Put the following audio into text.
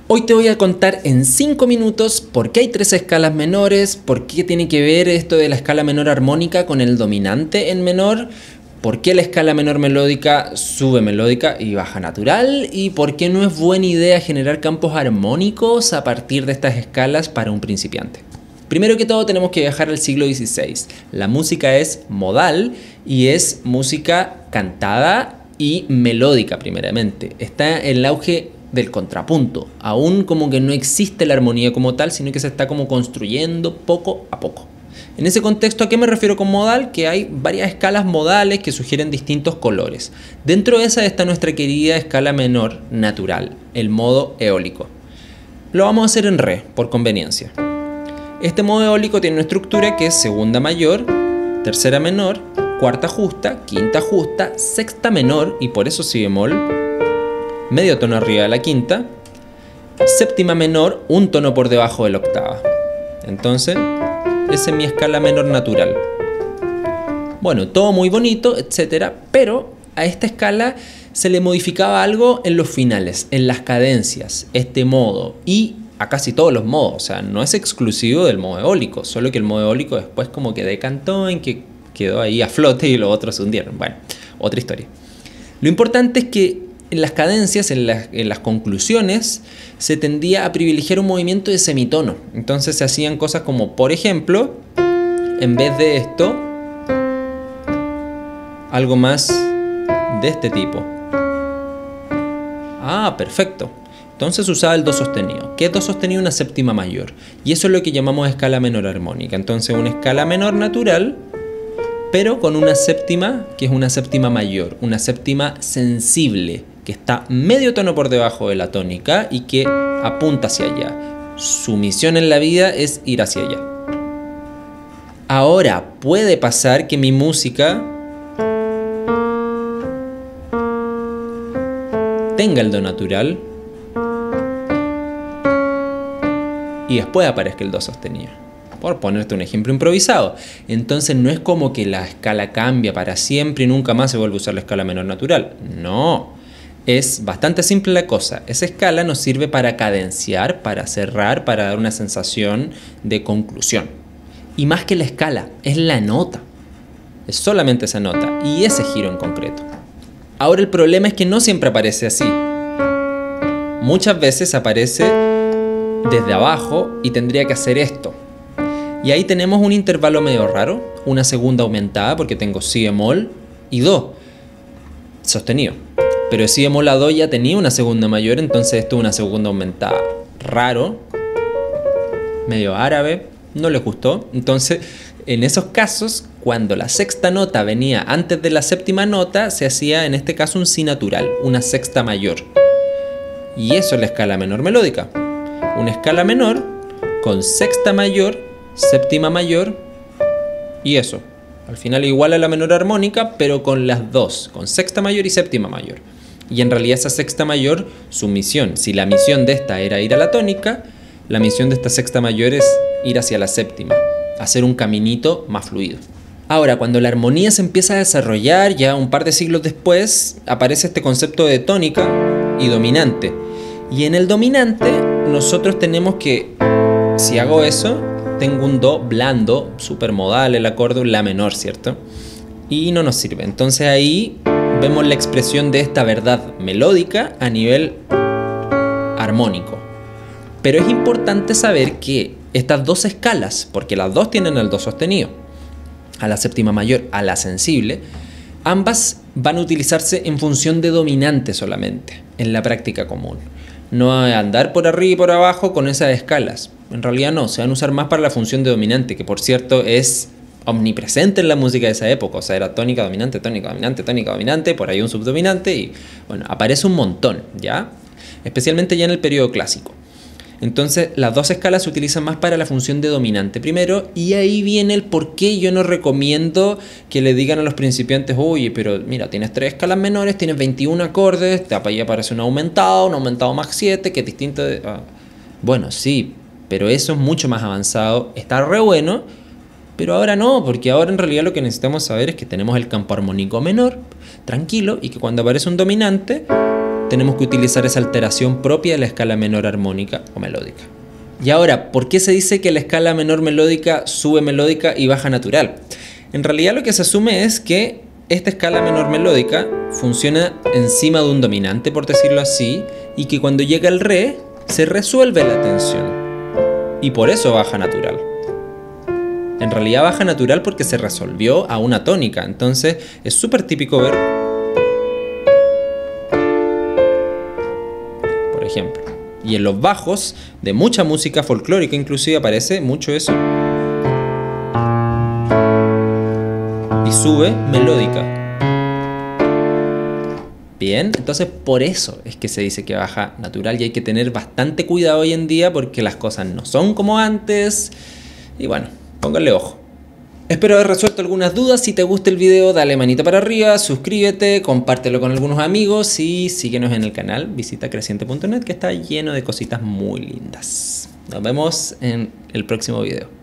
Hoy te voy a contar en 5 minutos por qué hay 3 escalas menores, por qué tiene que ver esto de la escala menor armónica con el dominante en menor, por qué la escala menor melódica sube melódica y baja natural, y por qué no es buena idea generar campos armónicos a partir de estas escalas para un principiante. Primero que todo tenemos que viajar al siglo XVI. La música es modal y es música cantada y melódica primeramente. Está en el auge del contrapunto. Aún como que no existe la armonía como tal, sino que se está como construyendo poco a poco. En ese contexto, ¿a qué me refiero con modal? Que hay varias escalas modales que sugieren distintos colores. Dentro de esa está nuestra querida escala menor natural, el modo eólico. Lo vamos a hacer en re, por conveniencia. Este modo eólico tiene una estructura que es segunda mayor, tercera menor, cuarta justa, quinta justa, sexta menor, y por eso si bemol, medio tono arriba de la quinta, séptima menor, un tono por debajo de la octava. Entonces, esa es mi escala menor natural. Bueno, todo muy bonito, etcétera, pero a esta escala se le modificaba algo en los finales, en las cadencias, este modo, y a casi todos los modos. O sea, no es exclusivo del modo eólico, solo que el modo eólico después como que decantó en que quedó ahí a flote y los otros se hundieron. Bueno, otra historia. Lo importante es que en las cadencias, en las conclusiones, se tendía a privilegiar un movimiento de semitono. Entonces se hacían cosas como, por ejemplo, en vez de esto, algo más de este tipo. Ah, perfecto. Entonces usaba el do sostenido. ¿Qué es do sostenido? Una séptima mayor. Y eso es lo que llamamos escala menor armónica. Entonces una escala menor natural, pero con una séptima que es una séptima mayor, una séptima sensible, que está medio tono por debajo de la tónica y que apunta hacia allá. Su misión en la vida es ir hacia allá. Ahora, puede pasar que mi música tenga el do natural y después aparezca el do sostenido, por ponerte un ejemplo improvisado. Entonces no es como que la escala cambia para siempre y nunca más se vuelve a usar la escala menor natural. No, es bastante simple la cosa. Esa escala nos sirve para cadenciar, para cerrar, para dar una sensación de conclusión. Y más que la escala, es la nota. Es solamente esa nota y ese giro en concreto. Ahora el problema es que no siempre aparece así. Muchas veces aparece desde abajo y tendría que hacer esto. Y ahí tenemos un intervalo medio raro, una segunda aumentada porque tengo si bemol y do sostenido. Pero si bemol a do ya tenía una segunda mayor, entonces esto es una segunda aumentada. Raro, medio árabe, no les gustó. Entonces, en esos casos, cuando la sexta nota venía antes de la séptima nota, se hacía en este caso un si natural, una sexta mayor. Y eso es la escala menor melódica. Una escala menor con sexta mayor, séptima mayor y eso. Al final igual a la menor armónica, pero con las dos, con sexta mayor y séptima mayor. Y en realidad esa sexta mayor, su misión, si la misión de esta era ir a la tónica, la misión de esta sexta mayor es ir hacia la séptima, hacer un caminito más fluido. Ahora, cuando la armonía se empieza a desarrollar, ya un par de siglos después, aparece este concepto de tónica y dominante. Y en el dominante, nosotros tenemos que, si hago eso, tengo un do blando, super modal, el acorde un la menor, ¿cierto? Y no nos sirve. Entonces ahí vemos la expresión de esta verdad melódica a nivel armónico. Pero es importante saber que estas dos escalas, porque las dos tienen el do sostenido, a la séptima mayor, a la sensible, ambas van a utilizarse en función de dominante solamente, en la práctica común. No a andar por arriba y por abajo con esas escalas. En realidad no, se van a usar más para la función de dominante, que por cierto es omnipresente en la música de esa época. O sea, era tónica, dominante, tónica, dominante, tónica, dominante, por ahí un subdominante y bueno, aparece un montón, ¿ya? Especialmente ya en el periodo clásico. Entonces las dos escalas se utilizan más para la función de dominante primero, y ahí viene el por qué yo no recomiendo que le digan a los principiantes: oye, pero mira, tienes 3 escalas menores, tienes 21 acordes, ahí aparece un aumentado más 7, que es distinto de... Bueno, sí, pero eso es mucho más avanzado, está re bueno, pero ahora no, porque ahora en realidad lo que necesitamos saber es que tenemos el campo armónico menor, tranquilo, y que cuando aparece un dominante tenemos que utilizar esa alteración propia de la escala menor armónica o melódica. Y ahora, ¿por qué se dice que la escala menor melódica sube melódica y baja natural? En realidad lo que se asume es que esta escala menor melódica funciona encima de un dominante, por decirlo así, y que cuando llega el re, se resuelve la tensión. Y por eso baja natural. En realidad baja natural porque se resolvió a una tónica. Entonces es súper típico ver, por ejemplo, y en los bajos de mucha música folclórica inclusive aparece mucho eso. Y sube melódica. Bien, entonces por eso es que se dice que baja natural y hay que tener bastante cuidado hoy en día porque las cosas no son como antes. Y bueno, pónganle ojo. Espero haber resuelto algunas dudas. Si te gusta el video, dale manita para arriba, suscríbete, compártelo con algunos amigos y síguenos en el canal. Visita creciente.net que está lleno de cositas muy lindas. Nos vemos en el próximo video.